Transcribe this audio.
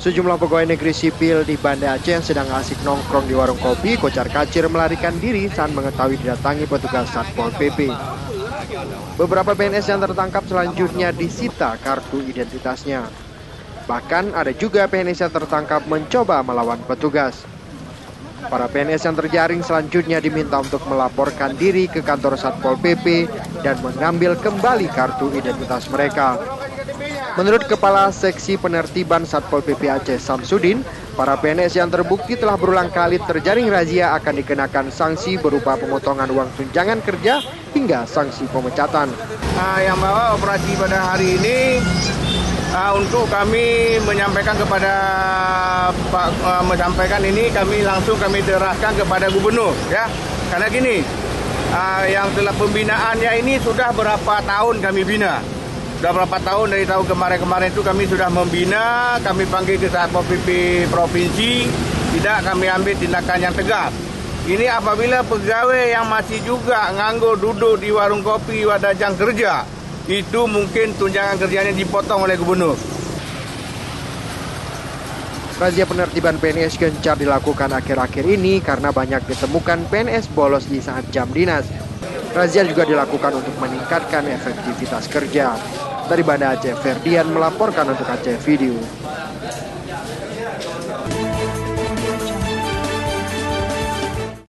Sejumlah pegawai negeri sipil di Banda Aceh yang sedang asik nongkrong di warung kopi kocar-kacir melarikan diri saat mengetahui didatangi petugas Satpol PP. Beberapa PNS yang tertangkap selanjutnya disita kartu identitasnya. Bahkan ada juga PNS yang tertangkap mencoba melawan petugas. Para PNS yang terjaring selanjutnya diminta untuk melaporkan diri ke kantor Satpol PP dan mengambil kembali kartu identitas mereka. Menurut Kepala Seksi Penertiban Satpol PP Aceh Samsudin, para PNS yang terbukti telah berulang kali terjaring razia akan dikenakan sanksi berupa pemotongan uang tunjangan kerja hingga sanksi pemecatan. Yang bawa operasi pada hari ini untuk kami menyampaikan kepada kami langsung serahkan kepada gubernur, ya. Karena gini, yang telah pembinaannya ini sudah berapa tahun kami bina. Sudah berapa tahun, dari tahun kemarin itu kami sudah membina, kami panggil ke Satpol PP Provinsi, tidak kami ambil tindakan yang tegas. Ini apabila pegawai yang masih juga nganggur duduk di warung kopi pada jam kerja, itu mungkin tunjangan kerjanya dipotong oleh gubernur. Razia penertiban PNS gencar dilakukan akhir-akhir ini karena banyak ditemukan PNS bolos di saat jam dinas. Razia juga dilakukan untuk meningkatkan efektivitas kerja. Dari Banda Aceh, Ferdian melaporkan untuk Aceh Video.